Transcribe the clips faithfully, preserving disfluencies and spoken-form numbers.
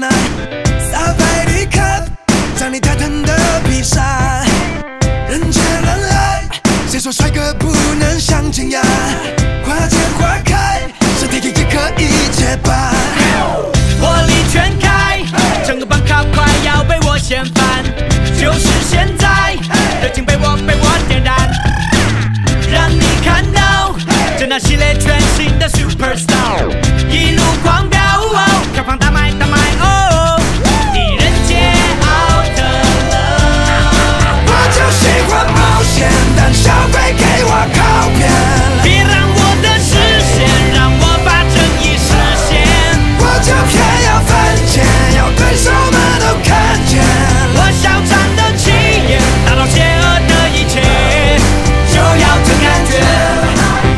啊，撒百里看，在你泰坦的披萨，人见人爱，谁说帅哥不能相亲呀？花见花开，身体也可以结巴。 火力全开，整个班卡快要被我掀翻，就是现在，热情被我被我点燃，让你看到这那系列全新的 Superstar， 一路狂飙，票房大卖大卖哦，狄仁杰 out 了。 我就喜欢冒险，胆小鬼给我靠边， 别让我的视线，让我把正义实现。 我就偏要犯贱，要对手们都看见。 我嚣张的气焰，打倒邪恶的一切，就要这感觉。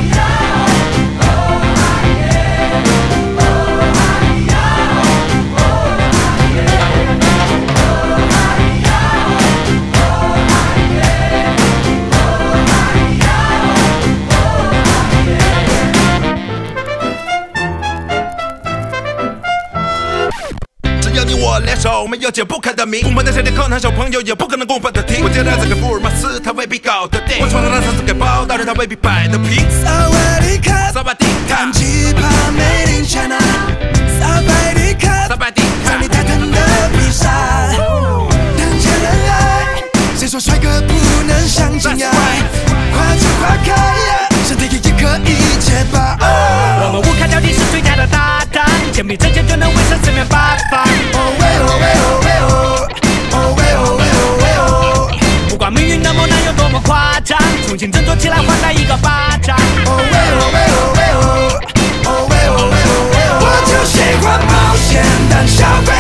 联手没有解不开的谜，不管在谁的课堂，小朋友也不可能共犯的题。我接着这个福尔摩斯，他未必搞得定。我闯荡他三次给包，大人他未必摆得平。 萨瓦迪卡， 萨瓦迪卡， 看奇葩美丽全啊，萨百迪卡， 萨瓦迪卡， 在你泰坦的披萨，人见人爱，谁说帅哥不能相亲呀？花见花开呀，身体也可以结巴。 我们无卡交易是最佳的搭档，钱币挣钱就能威慑四面八方。不管命运的磨难有多么夸张，重新振作起来，还他一个巴掌。 我就喜欢冒险，胆小鬼。